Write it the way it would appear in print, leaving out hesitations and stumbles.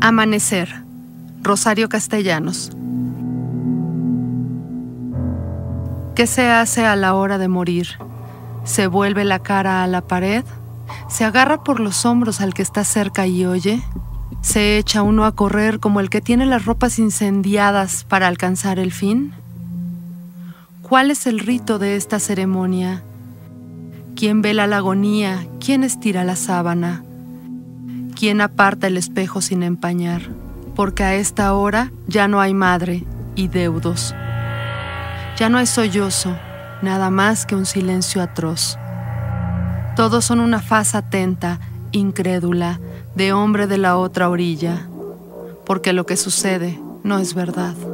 Amanecer, Rosario Castellanos. ¿Qué se hace a la hora de morir? ¿Se vuelve la cara a la pared? ¿Se agarra por los hombros al que está cerca y oye? ¿Se echa uno a correr como el que tiene las ropas incendiadas para alcanzar el fin? ¿Cuál es el rito de esta ceremonia? ¿Quién vela la agonía? ¿Quién estira la sábana? ¿Quién aparta el espejo sin empañar? Porque a esta hora ya no hay madre y deudos. Ya no hay sollozo, nada más que un silencio atroz. Todos son una faz atenta, incrédula, de hombre de la otra orilla, porque lo que sucede no es verdad.